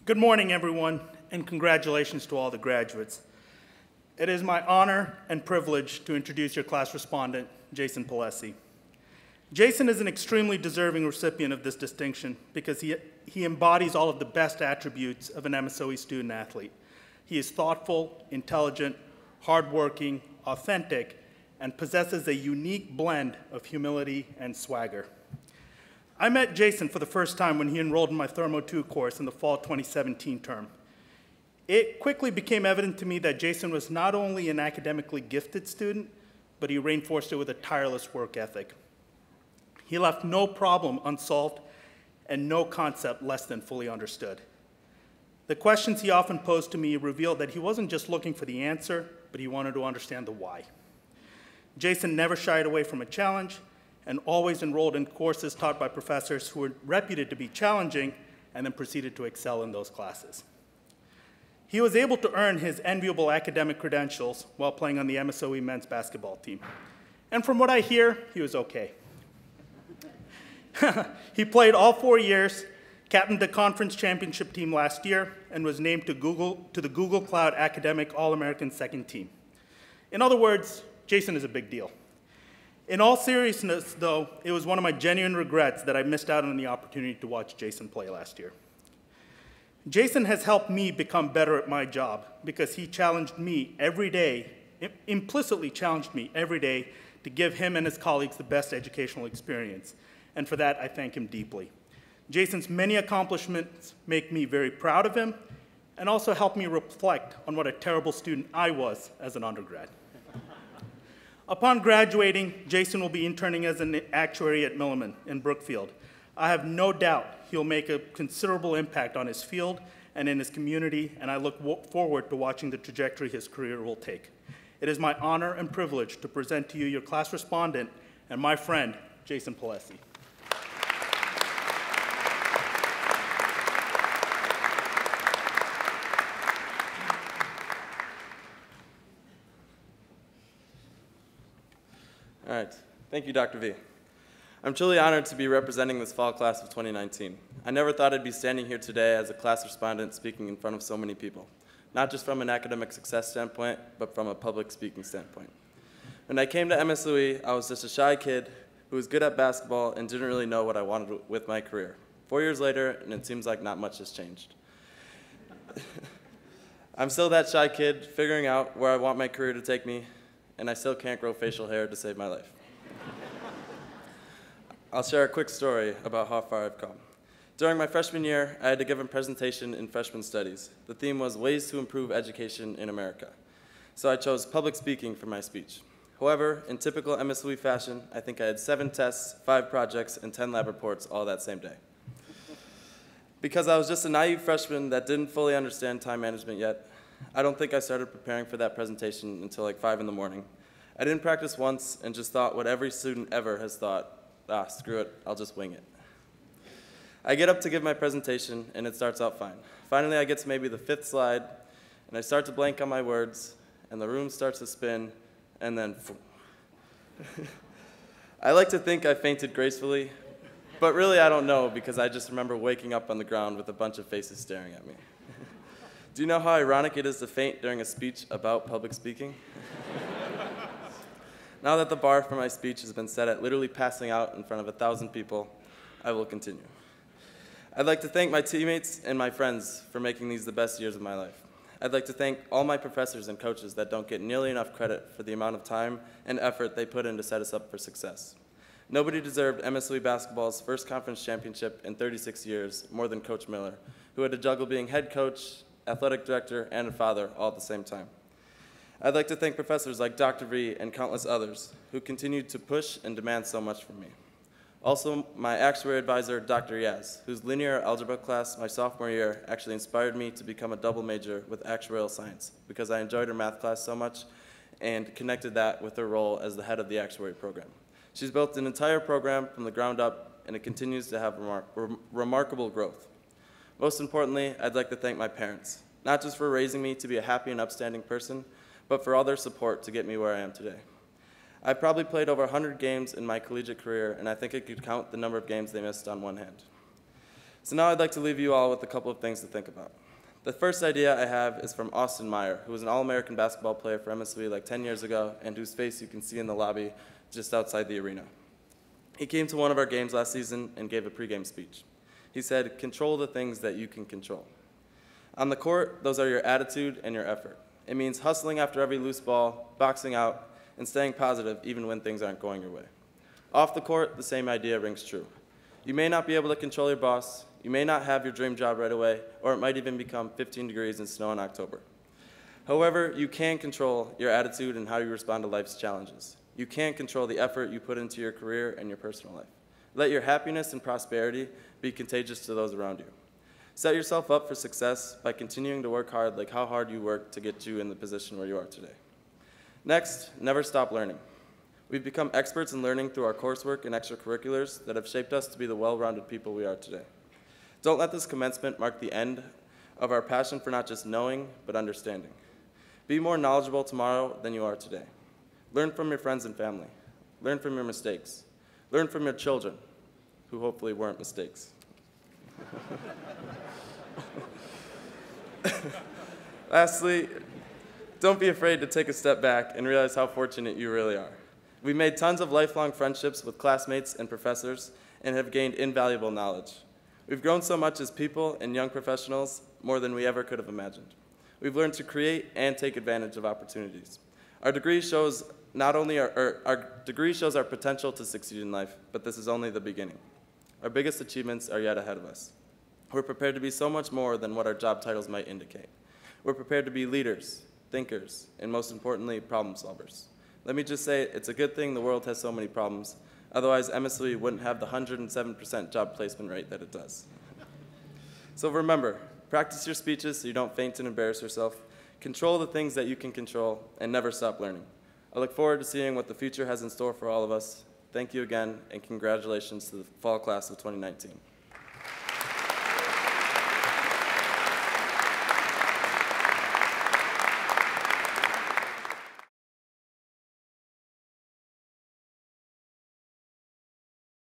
Good morning, everyone, and congratulations to all the graduates. It is my honor and privilege to introduce your class respondent, Jason Palesse. Jason is an extremely deserving recipient of this distinction because he embodies all of the best attributes of an MSOE student athlete. He is thoughtful, intelligent, hardworking, authentic, and possesses a unique blend of humility and swagger. I met Jason for the first time when he enrolled in my Thermo 2 course in the fall 2017 term. It quickly became evident to me that Jason was not only an academically gifted student, but he reinforced it with a tireless work ethic. He left no problem unsolved and no concept less than fully understood. The questions he often posed to me revealed that he wasn't just looking for the answer, but he wanted to understand the why. Jason never shied away from a challenge and always enrolled in courses taught by professors who were reputed to be challenging and then proceeded to excel in those classes. He was able to earn his enviable academic credentials while playing on the MSOE men's basketball team. And from what I hear, he was okay. He played all 4 years, captained the conference championship team last year, and was named to the Google Cloud Academic All-American Second Team. In other words, Jason is a big deal. In all seriousness, though, it was one of my genuine regrets that I missed out on the opportunity to watch Jason play last year. Jason has helped me become better at my job because he challenged me every day, implicitly challenged me every day to give him and his colleagues the best educational experience. And for that, I thank him deeply. Jason's many accomplishments make me very proud of him and also help me reflect on what a terrible student I was as an undergrad. Upon graduating, Jason will be interning as an actuary at Milliman in Brookfield. I have no doubt he'll make a considerable impact on his field and in his community, and I look forward to watching the trajectory his career will take. It is my honor and privilege to present to you your class respondent and my friend, Jason Palesse. All right, thank you, Dr. V. I'm truly honored to be representing this fall class of 2019. I never thought I'd be standing here today as a class respondent speaking in front of so many people, not just from an academic success standpoint, but from a public speaking standpoint. When I came to MSOE, I was just a shy kid who was good at basketball and didn't really know what I wanted with my career. 4 years later, and it seems like not much has changed. I'm still that shy kid figuring out where I want my career to take me, and I still can't grow facial hair to save my life. I'll share a quick story about how far I've come. During my freshman year, I had to give a presentation in freshman studies. The theme was Ways to Improve Education in America. So I chose public speaking for my speech. However, in typical MSOE fashion, I think I had 7 tests, 5 projects, and 10 lab reports all that same day. Because I was just a naive freshman that didn't fully understand time management yet, I don't think I started preparing for that presentation until like 5 in the morning. I didn't practice once and just thought what every student ever has thought, screw it, I'll just wing it. I get up to give my presentation and it starts out fine. Finally, I get to maybe the 5th slide and I start to blank on my words and the room starts to spin and then I like to think I fainted gracefully, but really I don't know because I just remember waking up on the ground with a bunch of faces staring at me. Do you know how ironic it is to faint during a speech about public speaking? Now that the bar for my speech has been set at literally passing out in front of 1,000 people, I will continue. I'd like to thank my teammates and my friends for making these the best years of my life. I'd like to thank all my professors and coaches that don't get nearly enough credit for the amount of time and effort they put in to set us up for success. Nobody deserved MSOE basketball's first conference championship in 36 years more than Coach Miller, who had to juggle being head coach, athletic director, and a father all at the same time. I'd like to thank professors like Dr. V and countless others who continued to push and demand so much from me. Also, my actuary advisor, Dr. Yaz, whose linear algebra class my sophomore year actually inspired me to become a double major with Actuarial Science because I enjoyed her math class so much and connected that with her role as the head of the actuary program. She's built an entire program from the ground up, and it continues to have remarkable growth. Most importantly, I'd like to thank my parents, not just for raising me to be a happy and upstanding person, but for all their support to get me where I am today. I probably played over 100 games in my collegiate career, and I think I could count the number of games they missed on one hand. So now I'd like to leave you all with a couple of things to think about. The first idea I have is from Austin Meyer, who was an All-American basketball player for MSOE like 10 years ago, and whose face you can see in the lobby just outside the arena. He came to one of our games last season and gave a pregame speech. He said, "Control the things that you can control." On the court, those are your attitude and your effort. It means hustling after every loose ball, boxing out, and staying positive even when things aren't going your way. Off the court, the same idea rings true. You may not be able to control your boss, you may not have your dream job right away, or it might even become 15 degrees and snow in October. However, you can control your attitude and how you respond to life's challenges. You can control the effort you put into your career and your personal life. Let your happiness and prosperity be contagious to those around you. Set yourself up for success by continuing to work hard like how hard you work to get you in the position where you are today. Next, never stop learning. We've become experts in learning through our coursework and extracurriculars that have shaped us to be the well-rounded people we are today. Don't let this commencement mark the end of our passion for not just knowing, but understanding. Be more knowledgeable tomorrow than you are today. Learn from your friends and family. Learn from your mistakes. Learn from your children, who hopefully weren't mistakes. Lastly, don't be afraid to take a step back and realize how fortunate you really are. We made tons of lifelong friendships with classmates and professors and have gained invaluable knowledge. We've grown so much as people and young professionals, more than we ever could have imagined. We've learned to create and take advantage of opportunities. Our degree shows our potential to succeed in life, but this is only the beginning. Our biggest achievements are yet ahead of us. We're prepared to be so much more than what our job titles might indicate. We're prepared to be leaders, thinkers, and most importantly, problem solvers. Let me just say, it's a good thing the world has so many problems. Otherwise, MSOE wouldn't have the 107% job placement rate that it does. So remember, practice your speeches so you don't faint and embarrass yourself. Control the things that you can control, and never stop learning. I look forward to seeing what the future has in store for all of us. Thank you again, and congratulations to the fall class of 2019.